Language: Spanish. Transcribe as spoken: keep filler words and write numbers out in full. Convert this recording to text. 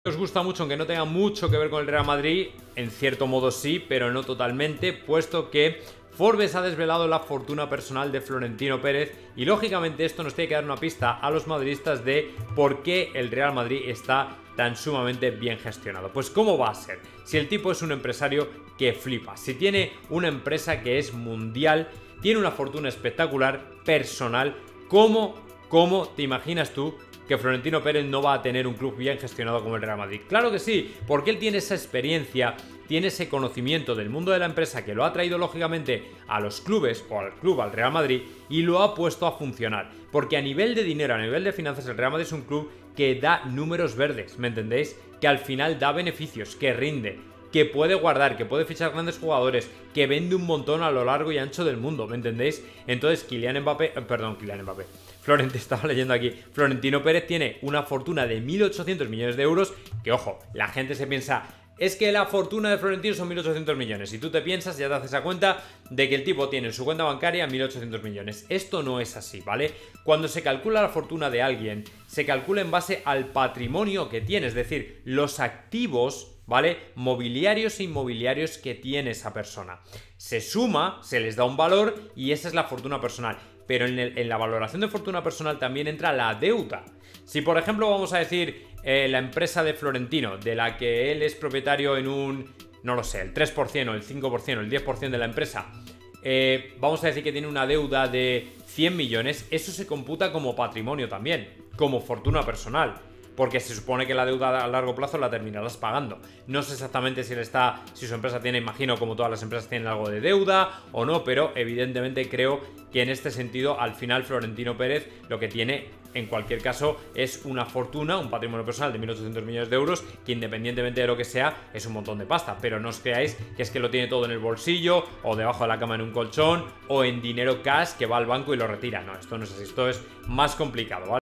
Os gusta mucho, aunque no tenga mucho que ver con el Real Madrid, en cierto modo sí, pero no totalmente, puesto que Forbes ha desvelado la fortuna personal de Florentino Pérez y lógicamente esto nos tiene que dar una pista a los madridistas de por qué el Real Madrid está tan sumamente bien gestionado. Pues ¿cómo va a ser? Si el tipo es un empresario que flipa, si tiene una empresa que es mundial, tiene una fortuna espectacular, personal, ¿cómo, cómo te imaginas tú que Florentino Pérez no va a tener un club bien gestionado como el Real Madrid? Claro que sí, porque él tiene esa experiencia, tiene ese conocimiento del mundo de la empresa que lo ha traído lógicamente a los clubes o al club, al Real Madrid, y lo ha puesto a funcionar. Porque a nivel de dinero, a nivel de finanzas, el Real Madrid es un club que da números verdes, ¿me entendéis? Que al final da beneficios, que rinde, que puede guardar, que puede fichar grandes jugadores, que vende un montón a lo largo y ancho del mundo, ¿me entendéis? Entonces Kylian Mbappé, eh, perdón, Kylian Mbappé, Florentino, estaba leyendo aquí, Florentino Pérez tiene una fortuna de mil ochocientos millones de euros, que ojo, la gente se piensa, es que la fortuna de Florentino son mil ochocientos millones, y tú te piensas, ya te haces a cuenta de que el tipo tiene en su cuenta bancaria mil ochocientos millones. Esto no es así, ¿vale? Cuando se calcula la fortuna de alguien, se calcula en base al patrimonio que tiene, es decir, los activos, ¿vale? Mobiliarios e inmobiliarios que tiene esa persona. Se suma, se les da un valor y esa es la fortuna personal. Pero en, el, en la valoración de fortuna personal también entra la deuda. Si por ejemplo vamos a decir eh, la empresa de Florentino, de la que él es propietario en un, no lo sé, el tres por ciento, el cinco por ciento, el diez por ciento de la empresa, eh, vamos a decir que tiene una deuda de cien millones, eso se computa como patrimonio también, como fortuna personal. Porque se supone que la deuda a largo plazo la terminarás pagando. No sé exactamente si él está, si su empresa tiene, imagino como todas las empresas tienen algo de deuda o no, pero evidentemente creo que en este sentido al final Florentino Pérez lo que tiene en cualquier caso es una fortuna, un patrimonio personal de mil ochocientos millones de euros, que independientemente de lo que sea es un montón de pasta, pero no os creáis que es que lo tiene todo en el bolsillo o debajo de la cama en un colchón o en dinero cash que va al banco y lo retira. No, esto no es así, esto es más complicado, ¿vale?